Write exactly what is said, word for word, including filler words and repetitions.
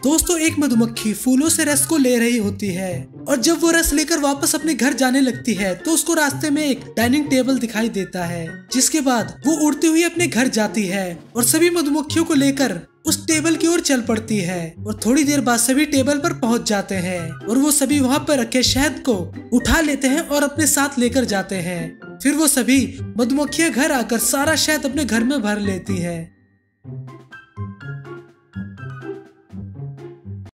दोस्तों एक मधुमक्खी फूलों से रस को ले रही होती है और जब वो रस लेकर वापस अपने घर जाने लगती है तो उसको रास्ते में एक डाइनिंग टेबल दिखाई देता है, जिसके बाद वो उड़ती हुई अपने घर जाती है और सभी मधुमक्खियों को लेकर उस टेबल की ओर चल पड़ती है। और थोड़ी देर बाद सभी टेबल पर पहुंच जाते हैं और वो सभी वहां पर रखे शहद को उठा लेते हैं और अपने साथ लेकर जाते हैं। फिर वो सभी मधुमक्खियां घर आकर सारा शहद अपने घर में भर लेती है।